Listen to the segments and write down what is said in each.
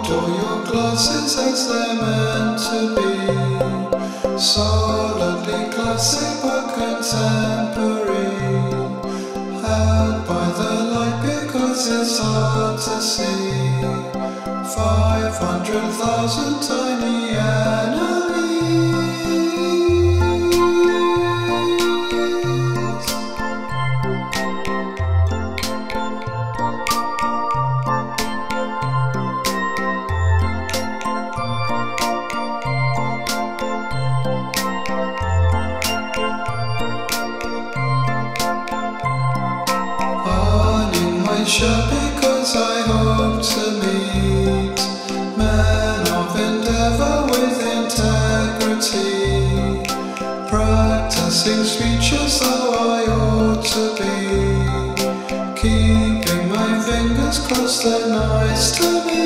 all your glasses as they're meant to be. Solidly classic but contemporary. Held by the light because it's hard to see. 500,000 tiny enemies. Shirt because I hope to meet men of endeavour with integrity, practicing speech as though I ought to be, keeping my fingers crossed they're nice to me.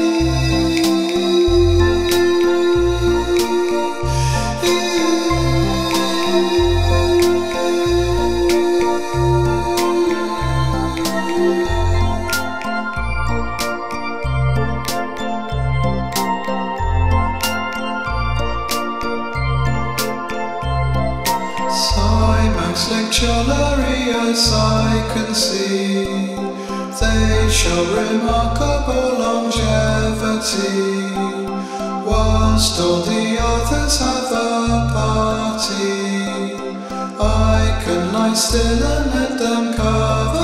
Cimex Lectularius I can see, they show remarkable longevity, whilst all the others have a party. I can lie still and let them cover